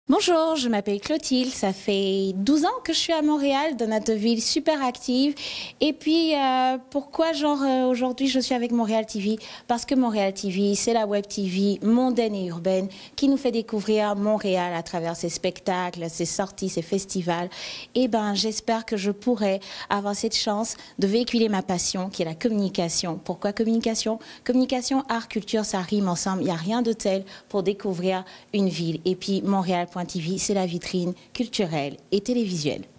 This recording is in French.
Bonjour, je m'appelle Clotilde, ça fait 12 ans que je suis à Montréal, dans notre ville super active. Et puis, pourquoi aujourd'hui je suis avec Montréal TV? Parce que Montréal TV, c'est la web TV mondaine et urbaine qui nous fait découvrir Montréal à travers ses spectacles, ses sorties, ses festivals. Et ben, j'espère que je pourrai avoir cette chance de véhiculer ma passion qui est la communication. Pourquoi communication? Communication, art, culture, ça rime ensemble. Il n'y a rien de tel pour découvrir une ville. Et puis, Montréal TV, c'est la vitrine culturelle et télévisuelle.